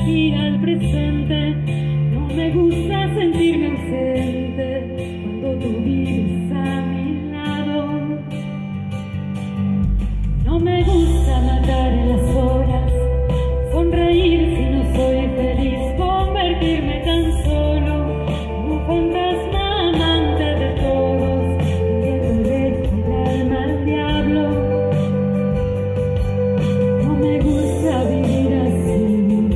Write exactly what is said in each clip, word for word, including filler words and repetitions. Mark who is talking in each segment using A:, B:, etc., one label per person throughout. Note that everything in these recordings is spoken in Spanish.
A: aquí al presente. No me gusta sentirme ausente cuando tú vives a mi lado. No me gusta matar en las horas, sonreír si no soy feliz, convertirme tan solo en un fantasma amante de todos, pidiéndole el alma al diablo. No me gusta vivir así,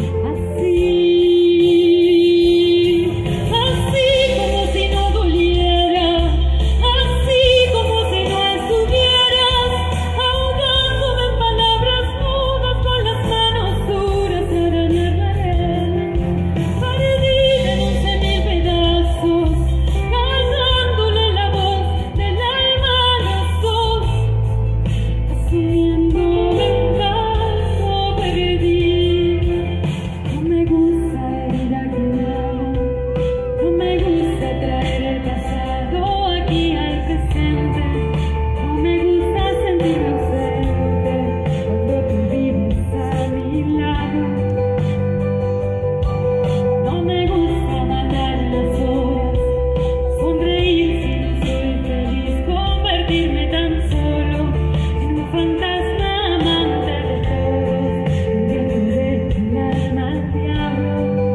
A: así, así como si no doliera, así como si no estuvieras, ahogándome en palabras mudas, con las manos duras de arañar la arena, perdida en once mil pedazos, callándole la voz del alma a los dos, asumiéndome un caso perdido. No me gusta herir a quien amo, no me gusta traer el pasado aquí al presente, no me gusta sentirme ausente cuando tú vives a mi lado. No me gusta matar en las horas, sonreír si no soy feliz, convertirme tan solo en un fantasma amante de todos, pidiéndole el alma al diablo.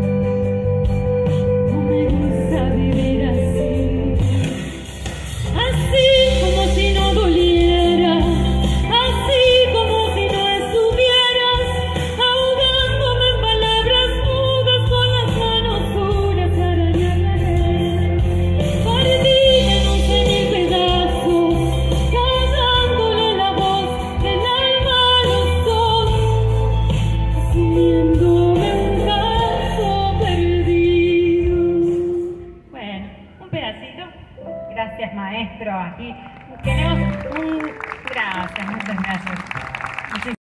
A: No me gusta vivir así, así como si no doliera, así como si no estuvieras, ahogándome en palabras mudas, con las manos duras de arañar la arena, perdida en once mil pedazos, callándole la voz del alma a los dos, asumiéndome un caso perdido. Bueno, un pedacito. Gracias, maestro. Aquí tenemos un... Gracias, muchas gracias.